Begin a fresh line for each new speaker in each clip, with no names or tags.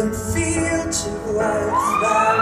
didn't feel too right.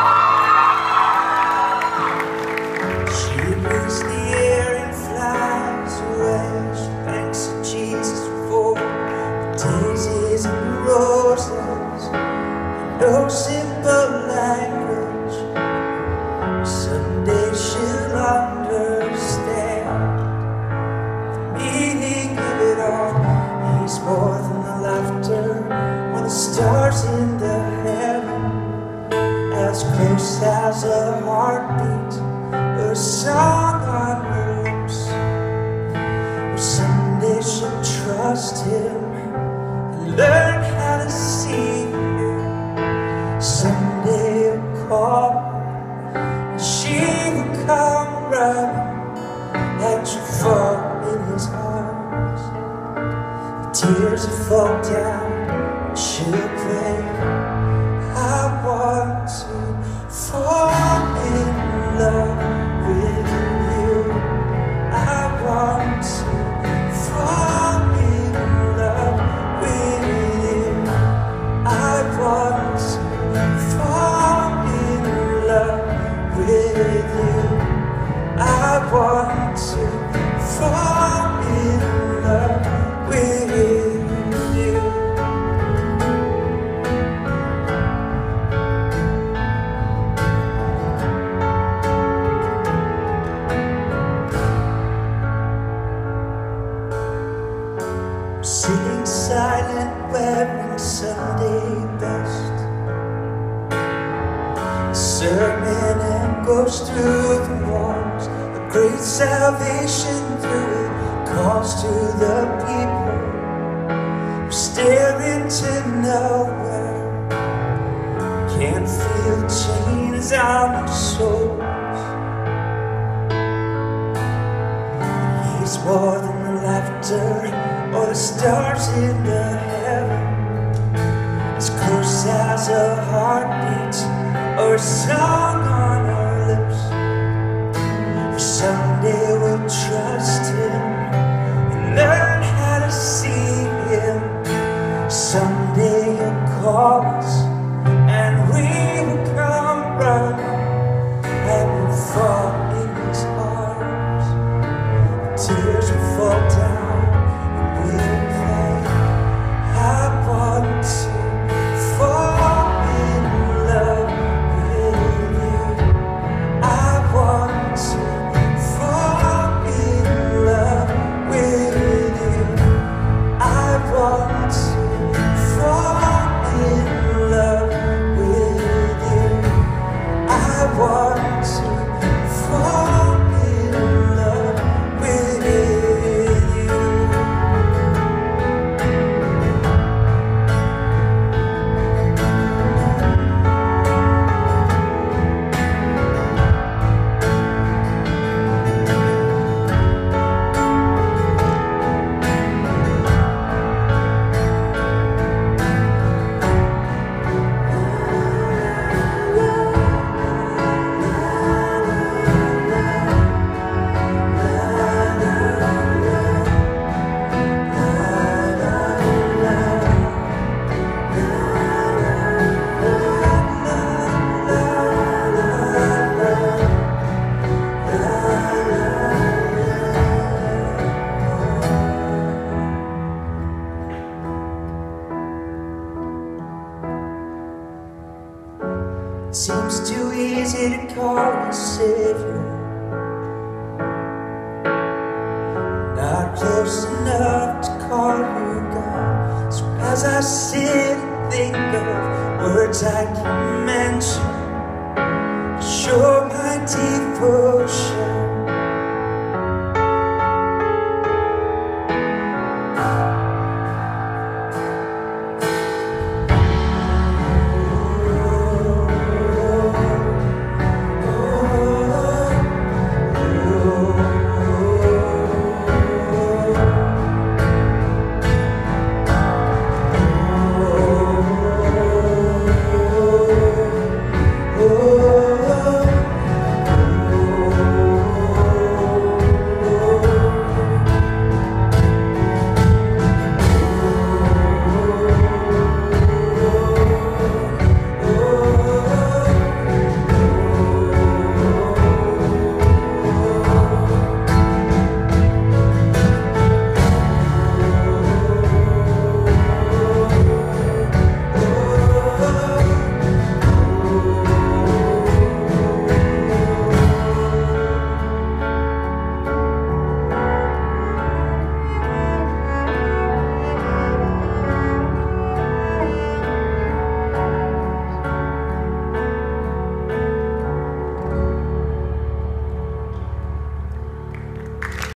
She breathes the air and flies away. She thanks Jesus for the daisies and roses, and no simple language. Someday she'll understand the meaning of it all. He's more than the laughter or the stars in the heaven, as close as a heartbeat or a song on her lips. Or someday she'll trust him and learn how to see him. Someday he'll call and she will come running, and she'll fall in his arms. Tears will fall down, and she'll pray, I want to fall in love with you. I want to fall in love with you. I want to fall in love with you. I want to fall in love with you. Sitting silent, wearing Sunday best. Sermon and goes through the walls. A great salvation through it calls to the people who stare into nowhere. Can't feel the chains on their souls. He's more than the laughter or the stars in the heaven, as close as a heartbeat or a song on our lips. For someday we'll trust him and learn how to see him. Someday he'll call us and we will come running, and we'll fall in his arms. Tears will fall down. Seems too easy to call you Savior, not close enough to call you God. So as I sit and think of words I can mention, show my deep